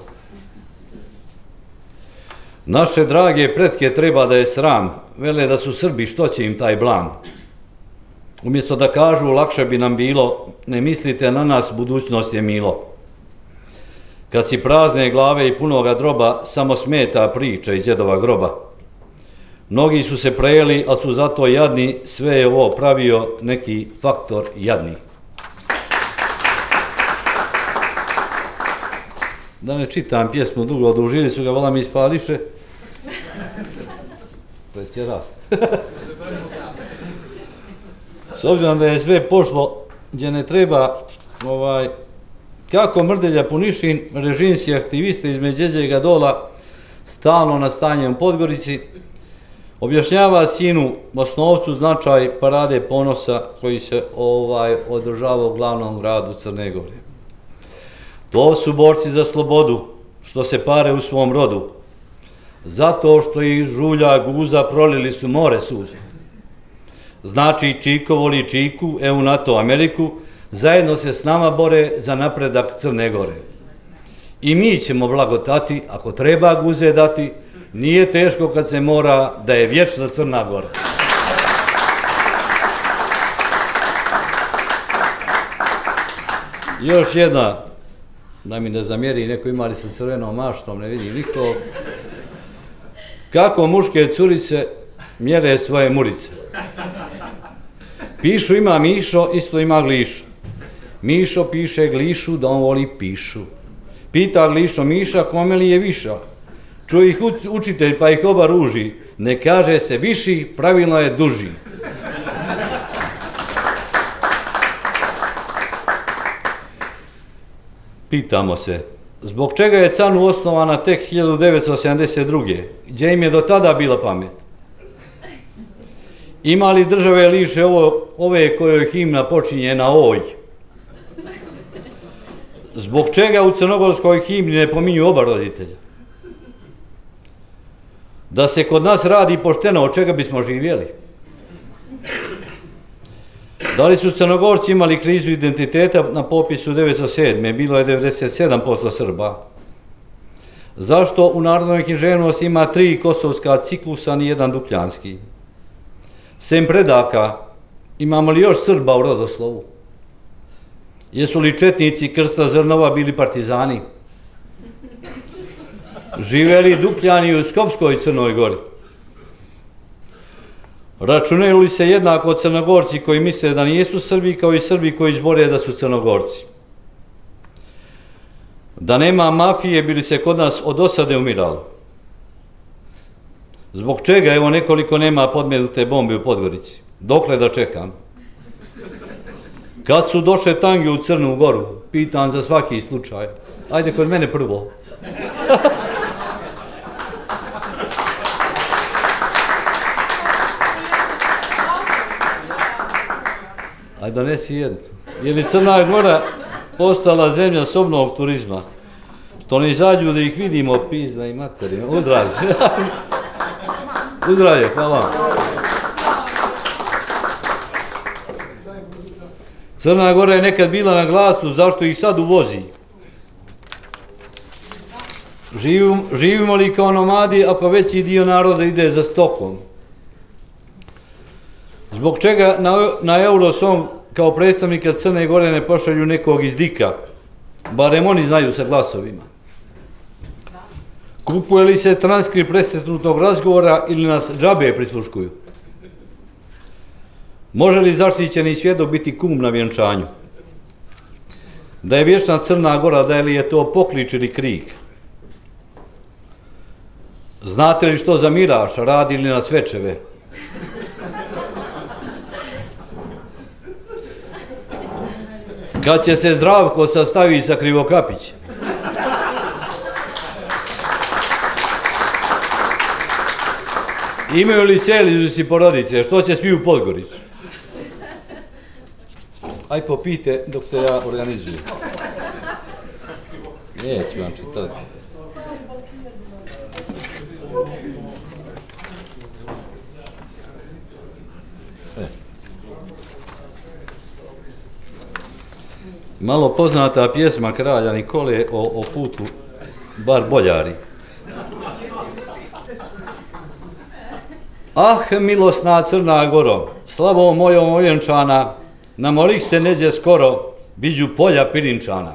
Naše drage pretke treba da je sram, vele da su Srbi, što će im taj blam. Umjesto da kažu lakše bi nam bilo, ne mislite na nas, budućnost je milo. Kad si prazne glave i punoga droba, samo smeta priča iz djedova groba. Mnogi su se prejeli, ali su zato jadni, sve je ovo pravio neki faktor jadni. Da ne čitam pjesmu dugo, odužili su ga, vola mi ispališe. To je će rast. S obzirom da je sve pošlo gdje ne treba, ovaj, kako Mrdelja Punišin, režimski aktiviste iz Međeđega dola, stalno na stanjem u Podgorici, objašnjava sinu osnovcu značaj parade ponosa koji se ovaj održava u glavnom gradu Crne Gore. To su borci za slobodu, što se pare u svom rodu, zato što ih žulja guza prolili su more suze. Znači Čiko voli Čiku, EU, NATO, Ameriku, zajedno se s nama bore za napredak Crne Gore. I mi ćemo blagotati, ako treba guze dati, nije teško kad se mora da je vječna Crna Gora. Još jedna, da mi ne zamjeri, neko imali sa crvenom maštom, ne vidi niko. Kako muške curice mjere svoje murice. Pišu ima Mišo, isto ima Glišo. Mišo piše Glišu da on voli pišu. Pita Glišo Miša, kome li je viša? Čuje ih učitelj pa ih oba ruži. Ne kaže se viši, pravilno je duži. Pitamo se, zbog čega je Canu osnovana tek hiljadu devetsto sedamdeset druge. Gdje im je do tada bila pamet? Ima li države liše ovo, ove kojoj himna počinje na oj? Zbog čega u crnogorskoj himni ne pominju oba roditelja? Da se kod nas radi pošteno, od čega bismo živjeli? Da li su Crnogorci imali krizu identiteta na popisu devetsto sedme. Bilo je devedeset sedam posto Srba. Zašto u narodnoj književnosti ima tri kosovska ciklusa, ni jedan dukljanski? Sem predaka, imamo li još Srba u rodoslovu? Jesu li četnici Krsta Zrnova bili partizani? Žive li Dukljani u Skopskoj Crnoj Gori? Računaju li se jednako Crnogorci koji misle da nijesu Srbi kao i Srbi koji izbore da su Crnogorci? Da nema mafije, bi li se kod nas od osade umiralo? Zbog čega, evo, nekoliko nema podmetnute bombe u Podgorici? Dokle da čekam? Kad su došle tangi u Crnu Goru? Pitam za svaki slučaj. Ajde kod mene prvo. Ajde donesi jednu. Je li Crna Gora postala zemlja sobnog turizma? Što ne izađu da ih vidimo, pizda i materi. Uzdravlje. Uzdravlje, hvala. Crna Gora je nekad bila na glasu, zašto ih sad uvozi? Živimo, živimo li kao nomadi ako veći dio naroda ide za stokom? Zbog čega na, na Eurosong kao predstavnika Crne Gore ne pošalju nekog iz Dika? Barem oni znaju sa glasovima. Kupuje li se transkript presretnutog razgovora ili nas džabe prisluškuju? Može li zaštićeni svjedok biti kum na vjenčanju? Da je vječna Crna Gora, da li je to poklič ili krik? Znate li što za miraš, radi li na svečeve? Kad će se Zdravko sastaviti sa Krivokapić? Imaju li celizusi porodice? Što će svi u Podgoricu? Aj popite dok se ja organizujem. Neću vam čitati. Malo poznata pjesma kralja Nikole o, o putu bar boljari. Ah, milosna Crna Goro, slavo mojom ovjenčana, na morih se neđe skoro, viđu polja pirinčana.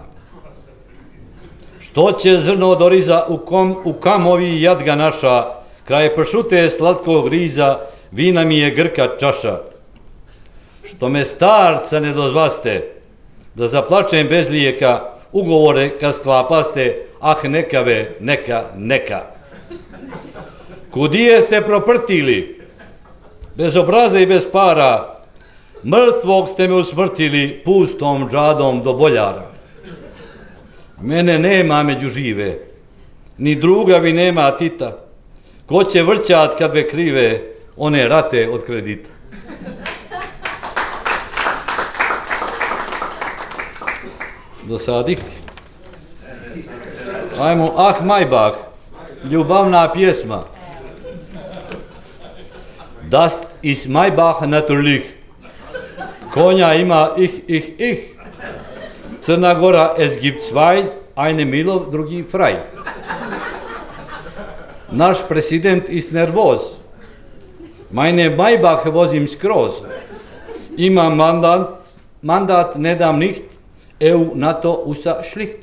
Što će zrno do riza u, kom, u kamovi jadga naša, kraj pršute slatkog riza, vina mi je grka čaša. Što me starca ne dozvaste, da zaplačem bez lijeka, ugovore kad sklapaste, ah nekave, neka, neka. Kudije ste proprtili, bez obraza i bez para, mrtvog ste me usmrtili pustom džadom do boljara. Mene nema među žive, ni druga vi nema Tita. Ko će vrćat kad ve krive one rate od kredita? Dosaditi. Ajmo, ah Majbach, ljubavna pjesma. Das ist Maybach natürlich. Konja ima ih, ih, ih. Crna Gora, es gibt zwei, eine Milov, drugi frei. Naš president ist nervoz. Meine Maybach vozim skroz. Ima mandat, mandat ne dam nicht, E U, NATO, U S A, schlicht.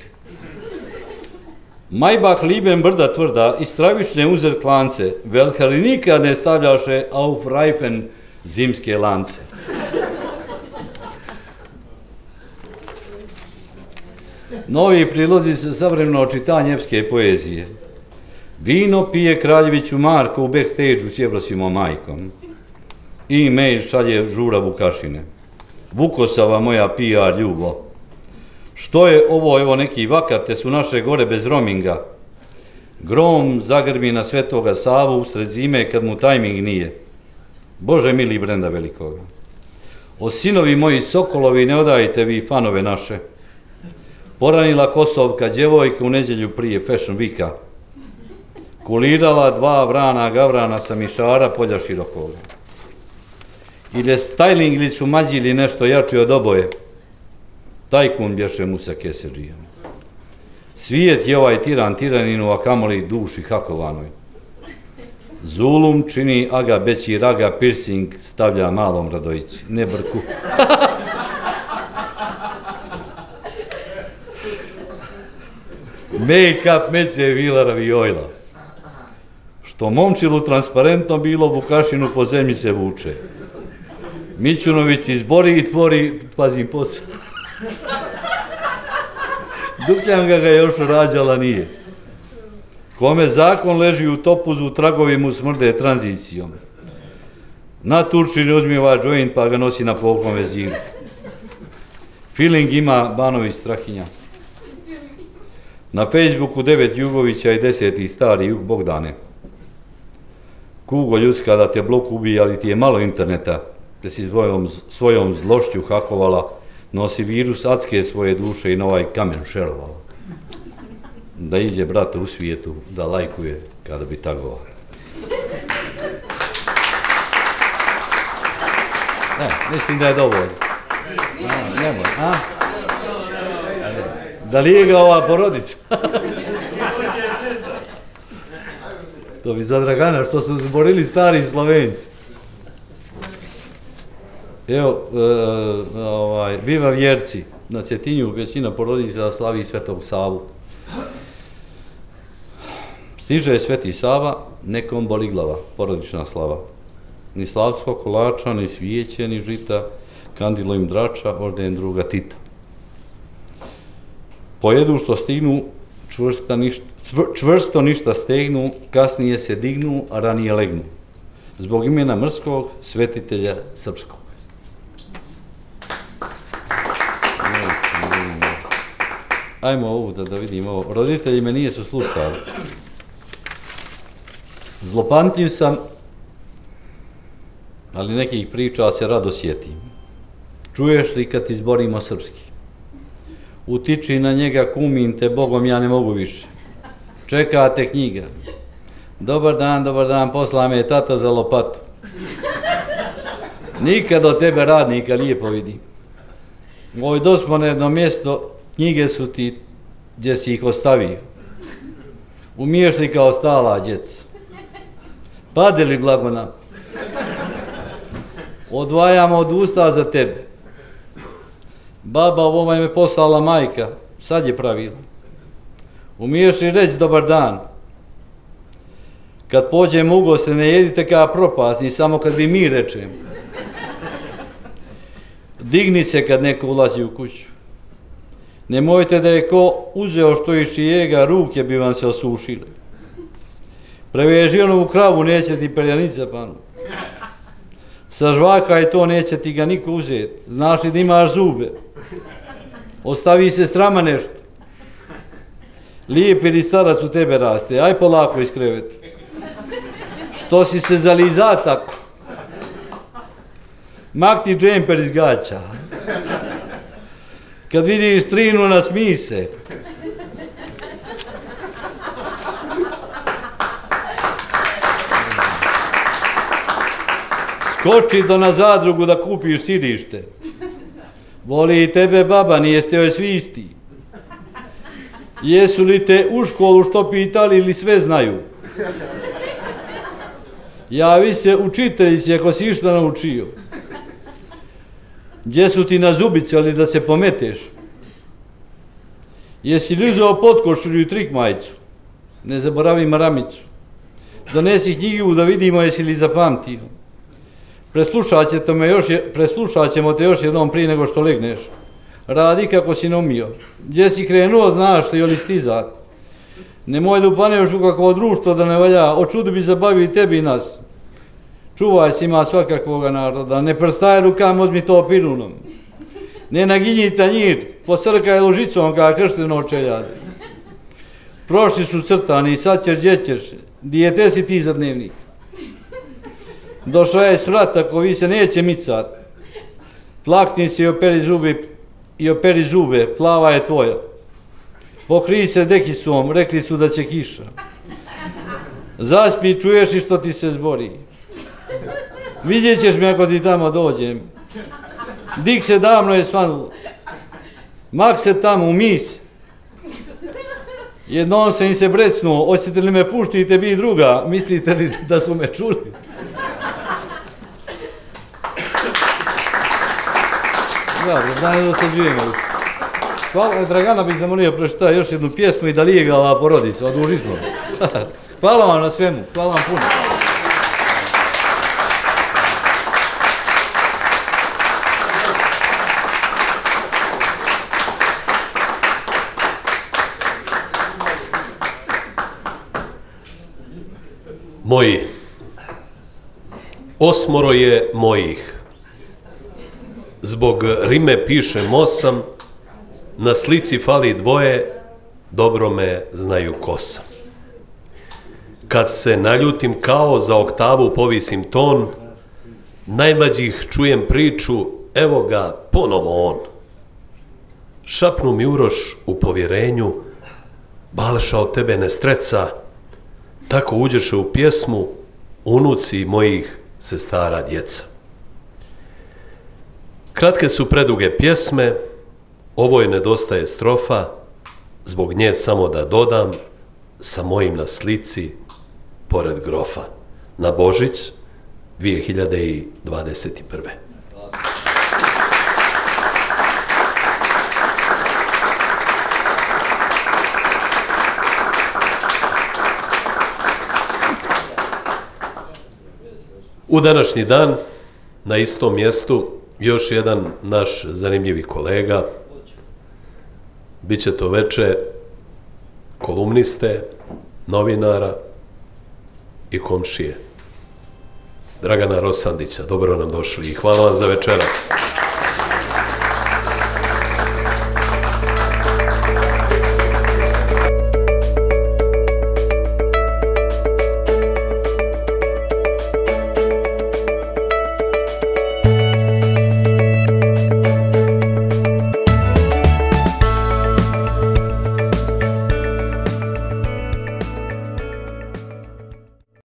Maybach lieben brda tvrda i stravične uzer klance, welcher nikad ne stavljaše auf Reifen zimske lance. Novi prilozi za savremeno čitanje epske poezije. Vino pije Kraljeviću Marko u backstage-u s Jevrosimo majkom. E-mail šalje Žura Vukašine. Vukosava moja P R ljubo. Što je ovo, evo neki vakate su naše gore bez roaminga. Grom zagrmi na Svetoga Savu usred zime kad mu tajming nije. Bože mili Brenda Velikoga. O sinovi moji sokolovi ne odajte vi fanove naše. Poranila Kosovka djevojka u nedjelju prije Fashion Weeka. Kulirala dva vrana gavrana sa Mišara polja širokoga. Ili je stajlinglicu mađili nešto jači od oboje. Tajkun bješe Musa Keseđija. Svijet je ovaj tiran tiraninu, a kamoli duši hakovanoj. Zulum čini aga beći raga, piercing stavlja malom Radojici, ne brku. Make-up meće vila ravijojla. Što momčilu transparentno bilo, Vukašinu po zemlji se vuče. Mićunović izbori i tvori, pazim posao. Dukljanga ga još rađala nije. Kome zakon leži u topuzu, tragovi mu smrde tranzicijom. Na Turčini uzmiva joint pa ga nosi na polkom veziru. Feeling ima Banović Strahinja. Na Facebooku devet Jugovića i deseti stari Jug Bogdane. Kugo ljudska da te blok ubije, ali ti je malo interneta, te si svojom, svojom zlošću hakovala, nosi virus adske svoje duše i na ovaj kamen šerovala. Da iđe brat u svijetu, da lajkuje kada bi tagovao. Ne, mislim da je dovoljno. A, nemoj, a? Da li je ga ova porodica? To bi za Dragana, što su zborili stari Slovenci. Evo, e, ovaj, biva vjerci, na Cetinju većina porodica slavi Svetog Savu. Stiže Sveti Sava, nekom boli glava, porodična slava. Ni slavskog kolača, ni svijeće, ni žita, kandilo im drača, orden druga Tita. Pojedu što stignu, čvrsta ništa, čvrsto ništa stegnu, kasnije se dignu, a ranije legnu. Zbog imena mrskog svetitelja srpskog. Ajmo ovu da, da vidimo ovo. Roditelji me nije su slušali. Zlopantljiv sam, ali nekih priča se rado sjetim. Čuješ li kad izborimo srpski? Utiči na njega kumin te, Bogom ja ne mogu više. Čeka te knjiga. Dobar dan, dobar dan, posla me je tata za lopatu. Nikad od tebe radnika lijepo vidim. Oj, dosmo na jedno mjesto, knjige su ti gdje si ih ostavio. Umiješ li kao stala djeca? Pade li blago nam? Odvajamo od usta za tebe. Baba ovome me poslala majka, sad je pravila. Umiješ li reći dobar dan? Kad pođem u goste ne jedite kao propasni, samo kad vi mi rečem. Digni se kad neko ulazi u kuću. Nemojte da je ko uzeo što iz šijega, ruke bi vam se osušile. Preveži onovu kravu, neće ti perjanica panu. Sa žvaka i to neće ti ga niko uzeti. Znaš li da imaš zube? Ostavi se strama nešto. Lijep ili starac u tebe raste, aj polako iz kreveta. Što si se zaliza tako? Makni džemper iz gaća. Kad vidiš strinu, nasmij se. Skoči do na zadrugu da kupiš sidište. Voli i tebe baba, nije ste joj svi isti. Jesu li te u školu što pitali ili sve znaju? Javi se učiteljici ako si išta naučio. Gdje su ti na zubice, ali da se pometeš? Jesi li uzeo potkošulju i trik majicu? Ne zaboravi maramicu. Donesi knjigu da vidimo jesi li zapamtio. Preslušat ćemo te još jednom prije nego što legneš. Radi kako si nomio. Gdje si krenuo, znaš što je li stizat. Nemoj da upaneš u kakvo društvo da ne valja, o čudu bi zabavio i tebi i nas. Čuvaj si ima svakakvoga naroda, ne prstaj rukama, uzmi to pirunom. Ne naginji tanjir, posrkaj ložicom kada kršteno čeljade. Prošli su crtani, sad ćeš gdje ćeš, dijete si ti za dnevnik. Došao je s vrata koji se neće micat. Plakni si i operi zube, i operi zube, plava je tvoja. Pokrij se dekicom, rekli su da će kiša. Zaspi, čuješ i što ti se zbori. Vidjet ćeš me ako ti tamo dođem. Dik se davno je svanulo. Mak se tamo u mis. Jednom se im se brecnuo, hoćete li me puštiti bi druga, mislite li da su me čuli? Dobro, da ne dosađujemo. Hvala, Dragana bih zamolio pročitati još jednu pjesmu i da lijega ova porodica, oduži smo. Hvala vam na svemu, hvala vam puno. Moji, osmoro je mojih. Zbog rime pišem osam, na slici fali dvoje, dobro me znaju ko sam. Kad se naljutim kao za oktavu povisim ton, najmlađih čujem priču, evo ga ponovo on. Šapnu mi Uroš u povjerenju, Balša od tebe ne streca, tako uđeše u pjesmu, unuci mojih sestara djeca. Kratke su preduge pjesme, ovoj nedostaje strofa, zbog nje samo da dodam, sa mojim na slici, pored grofa. Na Božić, dvije hiljade dvadeset prve. U današnji dan, na istom mjestu, još jedan naš zanimljivi kolega, bit će to veče kolumniste, novinara i komšije. Dragana Rosandića, dobro nam došli i hvala vam za večeras.